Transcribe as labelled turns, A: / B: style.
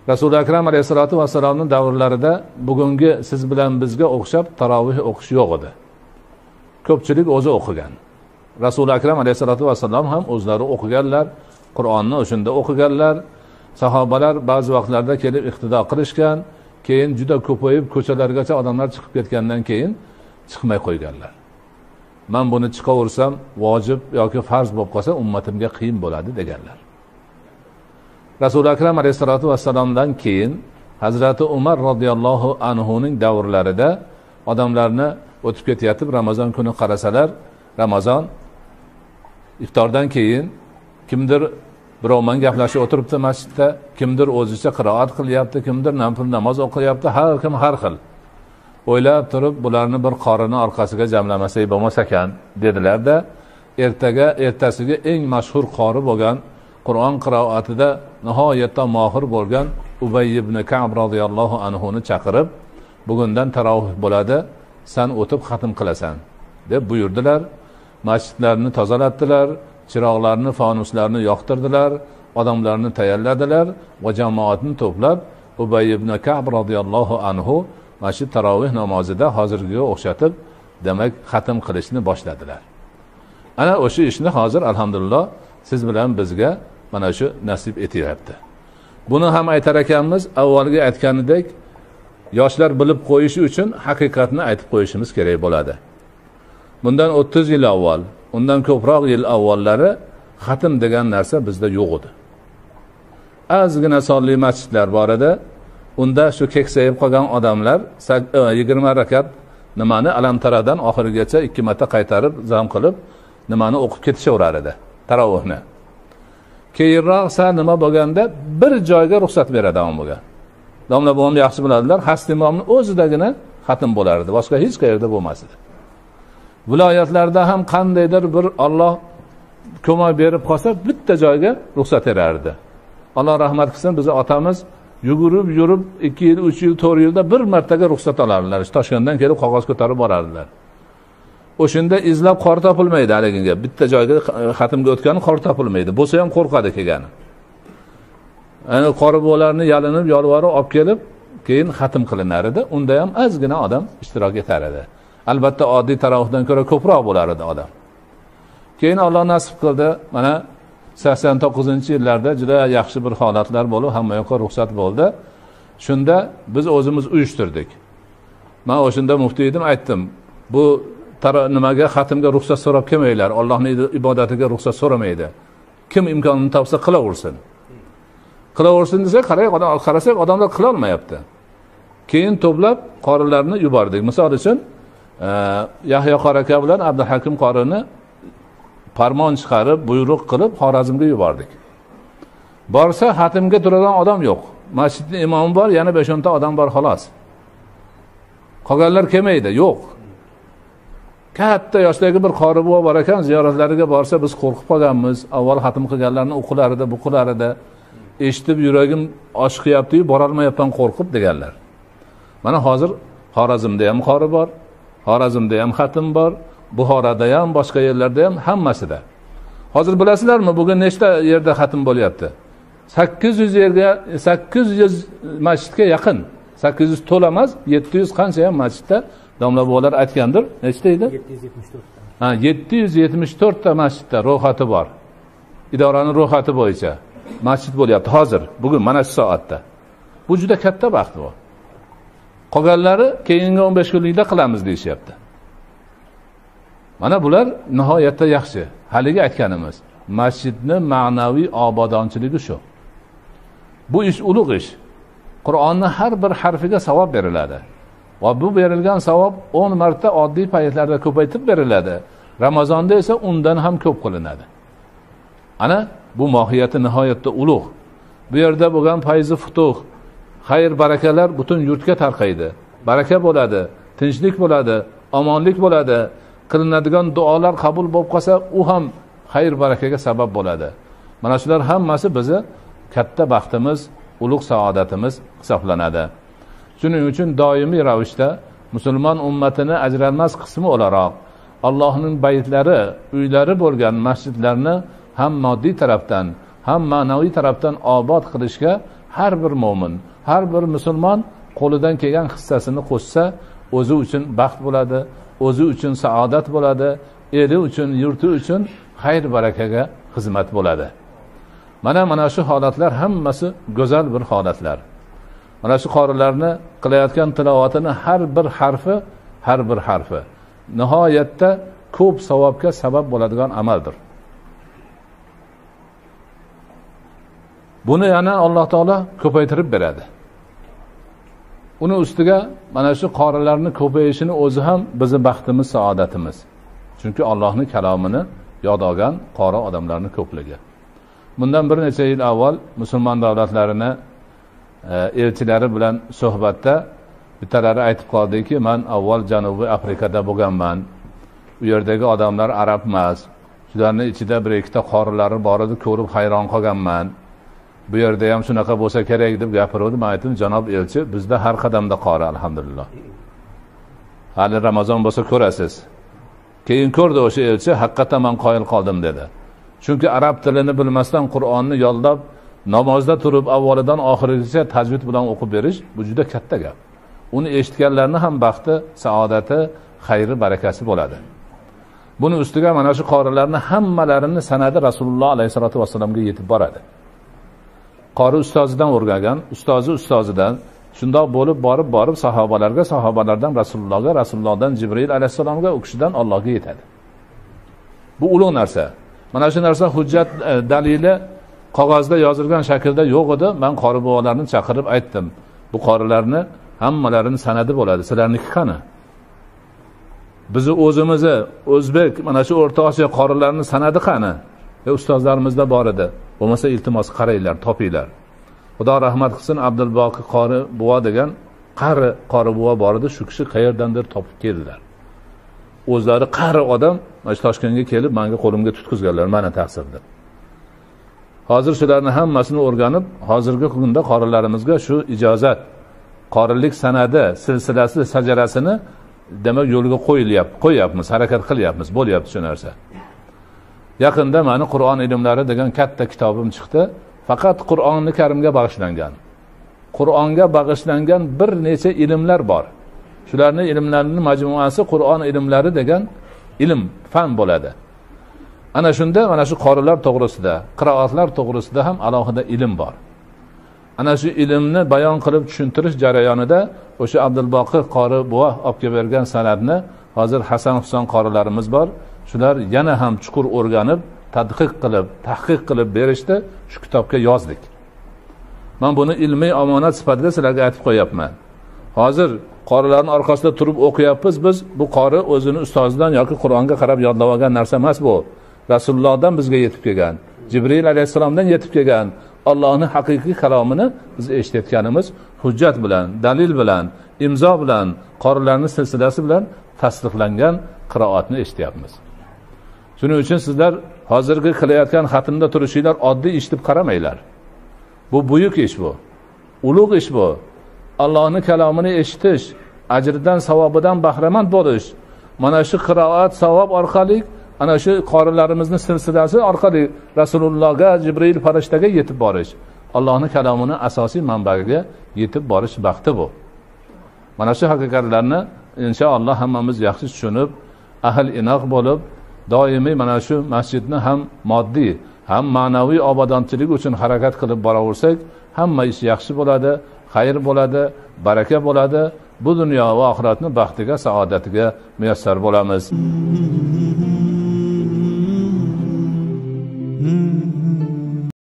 A: Rasuli akram alayhissalatu vassalomning davrlarida bugungi siz bilan bizga o'xshab tarovih o'qish yo'q edi. Ko'pchilik o'zi o'qigan. Rasuli akram alayhissalatu vassalom ham o'zlari o'qiganlar, Qur'onni o'shunda o'qiganlar. Sahobalar ba'zi vaqtlarda kelib iqtido qilishgan, keyin juda ko'payib ko'chalargacha odamlar chiqib ketgandan keyin chiqmay qo'yganlar. Men buni chiqaversam vojib yoki farz bo'lib qolsa ummatimga qiyin bo'ladi deganlar. Rasul akram alayhissalatu vassalomdan keyin Hazrati Umar radhiyallohu anhuning davrlarida odamlarni o'tib ketayotib Ramazon kuni qarasalar, Ramazon iftordan keyin kimdir birovman gaplashib o'tiribdi masjidda, kimdir o'zicha qiroat qilyapti, kimdir nafil namoz o'qiyapti, har kim har xil. O'ylab turib bularni bir qorini orqasiga jamlamasak bo'lmas ekan dedilar-da, ertasiga eng mashhur qori bo'lgan, Qur'on qiroatida nihoyatda mohir bo'lgan Ubay ibn Ka'b radhiyallohu anhu ni chaqirib, bugundan tarovih bo'ladi, sen o'tib xatm qilasan deb buyurdilar. Masjidlarni tozalatdilar, chiroqlarni, fanuslarni yoqtirdilar, odamlarni tayyorladilar va jamoatni to'plab Ubay ibn Ka'b radhiyallohu anhu masjid tarovih namozida hozirgiga o'xshatib, demak xatm qilishni boshladilar. Ana o'sha ishni hozir alhamdulillah siz bilan bizga mana shu nasib etyapti. Buni ham aytar ekanmiz, avvalgi aytganidek, yoshlar bilib qo'yishi uchun haqiqatni aytib qo'yishimiz kerak bo'ladi. Bundan 30 yil avval, undan ko'proq yil avvallari xatm degan narsa bizda yo'q edi. Ozgina sonli masjidlar bor edi. Unda shu keksayib qolgan odamlar 20 rakat nimani alamtaradan oxirigacha 2 marta qaytarib zam qilib nimani o'qib ketishaverar edi, tarovihni. Keyinroq nima bo'lganda bir joyga ruxsat beradigan bo'lgan. Domla buvim yaxshi biladilar, Hast imomning o'zidagina xatm bo'lar edi, boshqa hech qayerda bo'lmas edi. Viloyatlarda ham qandaydir bir Alloh ko'mak berib qolsa bitta joyga ruxsat berardi. Alloh rahmat qilsin, bizning otamiz yugurib yurib 2 yil, 3 yil, 4 yilda bir martaga ruxsat olardilar. Toshkentdan kelib qog'oz ko'tarib borardilar. O'shunda izlab qor topilmaydi haligiga. Bitta joyga xatmga o'tgani qor topilmaydi. Bo'lsa ham qo'rqadi kelgani. Ana qoribolarni yalinib, yolvorib olib kelib, keyin xatm qilinar edi. Unda ham ozgina odam ishtirok etar edi. Albatta oddiy tarovihdan ko'ra ko'proq bo'lar edi odam. Keyin Alloh nasib qildi, mana 89-yillarda juda yaxshi bir holatlar bo'lib, hamma yoqqa ruxsat bo'ldi. Shunda biz o'zimiz uyushtirdik. Men o'shunda muftiy edim, aytdim, bu nimaga xatmga ruxsat so'rab kelmaylar, Allohning ibodatiga ruxsat so'ramaydi. Kim imkonini topsa qilaversin. Qilaversin desa, qarasak odamlar qila olmayapti. Keyin to'plab qorilarni yubordik. Misol uchun Yahyo qori aka bilan Abdulhakim qorini farmon chiqarib, buyruq qilib Xorazmga yubordik. Borsa xatmga turadigan odam yo'q. Masjidning imomi bor, yana 5-10 ta odam bor xolos. Qolganlar kelmaydi, yo'q. Katta yoshdagi bir qori buva bor ekan, ziyoratlariga borsa biz qo'rqib qolganmiz. Avval xatm qilganlarni o'qilarida, bu qilarida eshitib yuragim oshiqyapti-yu, bora olmayapman qo'rqib deganlar. Mana hozir Xorazmda ham qori bor, Xorazmda ham xatm bor, Buxoroda ham, boshqa yerlarda ham hammasida. Hozir bilasizlarmi, bugun nechta yerda xatm bo'lyapti? 800 yerga, 800 masjidga yaqin. 800 to'lamas, 700 qancha ham masjidda domla buvalar aytgandir. Nechta edi?
B: 774 ta.
A: 774 ta masjidda ro'yxati bor. Idoraning ro'yxati bo'yicha masjid bo'lyapti hozir, bugun mana shu soatda. Bu juda katta baxt bu. Qolganlari keyingi 15 kunlikda qilamiz deyishyapti. Mana bular nihoyatda yaxshi. Haligi aytganimiz, masjidni ma'naviy obodonchiligi shu. Bu ish ulug' ish. Qur'onning har bir harfiga savob beriladi. Va bu berilgan savob 10 marta oddiy paytlarda ko'paytib beriladi. Ramazonda esa undan ham ko'p qilinadi. Ana bu mohiyati nihoyatda ulug'. Bu yerda bo'lgan fayzi futuh, xayr barakalar butun yurtga tarqaydi. Baraka bo'ladi, tinchlik bo'ladi, omonlik bo'ladi. Qilinadigan duolar qabul bo'lib qolsa, u ham xayr barakaga sabab bo'ladi. Mana shular hammasi bizni katta baxtimiz, ulug' saodatimiz hisoblanadi. Shuning uchun doimiy ravishda musulmon ummatining ajralmas qismi o'laroq Allohning baytlari, uylari bo'lgan masjidlarni ham moddiy tarafdan, ham ma'naviy tarafdan obod qilishga har bir mo'min, har bir musulmon qo'lidan kelgan hissasini qo'shsa, o'zi uchun baxt bo'ladi, o'zi uchun saodat bo'ladi, eli uchun, yurti uchun xayr barakaga xizmat bo'ladi. Mana shu holatlar hammasi go'zal bir holatlar. Mana shu qorilarni qilayotgan tilovatini har bir harfi nihoyatda ko'p savobga sabab bo'ladigan amaldir. Buni yana Alloh taolo ko'paytirib beradi. Uni ustiga mana shu qorilarni ko'payishini o'zi ham bizning baxtimiz, saodatimiz. Chunki Allohning kalomini yod olgan qori odamlarning ko'pligi. Bundan bir necha yil avval musulmon davlatlarini elchilari bilan suhbatda bittalari aytib qoldiki, men avval Janubiy Afrikada bo'lganman. U yerdagi odamlar arab emas. Shularning ichida bir ikkita qorilari bor edi, ko'rib hayron qolganman. Bu yerda ham shunaqa bo'lsa kerak deb gapirdi. Men aytdim, janob elchi, bizda har qadamda qori alhamdulillah. Hali Ramazon bo'lsa ko'rasiz. Keyin ko'rdi o'sha elchi, haqiqatan men qoyil qoldim dedi. Chunki arab tilini bilmasdan Qur'onni yollab, namozda turib avvalidan oxirigacha tajvid bilan o'qib berish bu juda katta gap. Uni eshitganlarning ham baxti, saodati, xayri, barakasi bo'ladi. Buni ustiga mana shu qorilarning hammalarini sanadi Rasululloh alayhisolatu vasallamga yetib boradi. Qori ustozidan o'rgangan, ustozi ustozidan, shundoq bo'lib borib sahobalarga, sahobalardan Rasulullohga, Rasulullohdan Jibril alayhisalomga, u kishidan Allohga yetadi. Bu ulug' narsa. Mana shu narsa hujjat dalili qog'ozda yozilgan shaklda yo'q edi. Men qori bobolarni chaqirib aytdim. Bu qorilarni hammalarini sanadi bo'ladi. Sizlarniki qani? Bizi o'zimizni o'zbek mana shu O'rta Osiyo qorilarini sanadi qani? Ustozlarimizda bor edi. Bo'lmasa iltimos qaranglar, topinglar. Xudo rahmat qilsin, Abdulboqi qori buva degan qori buva bor edi. Shu kishi qayerdandir topib keldilar. O'zlari qari odam mana Toshkentga kelib menga qo'limga tutqizganlar, mana taqsirda. Hozir shularni hammasini o'rganib, hozirgi kunda qorilarimizga shu ijozat, qorilik sanadi, silsilasi, sajarasini demak yo'lga qo'yapmiz, harakat qilyapmiz, bo'lyapti shu narsa. Yaqinda meni Qur'on ilmlari degan katta kitobim chiqdi. Faqat Qur'onni Karimga bag'ishlangan. Qur'onga bag'ishlangan bir necha ilmlar bor. Shularning ilmlarining majmuasi Qur'on ilmlari degan fan bo'ladi. Ana shunda mana shu qorilar to'g'risida, qiroatlar to'g'risida ham alohida ilm bor. Ana shu ilmni bayon qilib tushuntirish jarayonida o'sha Abdulboqi qori buva olib kelib bergan sanadni hozir Hasan Husan qorilarimiz bor. Shular yana ham chuqur o'rganib, tahqiq qilib berishdi, shu kitobga yozdik. Men buni ilmiy omonat sifatida sizlarga aytib qo'yapman. Hozir qorilarning orqasida turib o'qiyapmiz biz. Bu qori o'zini ustozidan yoki Qur'onga qarab yodlab olgan narsa emas bu. Rasulullohdan bizga yetib kelgan, Jibril alayhisalomdan yetib kelgan Allohning haqiqiy kalomini biz eshitayotganimiz hujjat bilan, dalil bilan, imzo bilan, qorilarning silsilasi bilan tasdiqlangan qiroatni eshityapmiz. Shuning uchun sizlar hozirgi qilayotgan xatmda turishinglar oddiy ish deb qaramanglar. Bu buyuk ish bu. Ulug' ish bu. Allohning kalomini eshitish, ajridan, savobidan bahramand bo'lish. Mana shu qiroat savob orqali, ana shu qorilarimizning silsilasi orqali Rasulullohga, Jibril farishtaga yetib borish. Allohning kalomini asosiy manbaiga yetib borish baxti bu. Mana shu haqiqatlarni inshaalloh hammamiz yaxshi tushunib, ahl inoq bo'lib, doimiy mana shu masjidni ham moddiy, ham ma'naviy obodonchilik uchun harakat qilib boraversak, hamma ish yaxshi bo'ladi, xayr bo'ladi, baraka bo'ladi. Bu dunyo va oxiratning baxtiga, saodatiga muyassar bo'lamiz.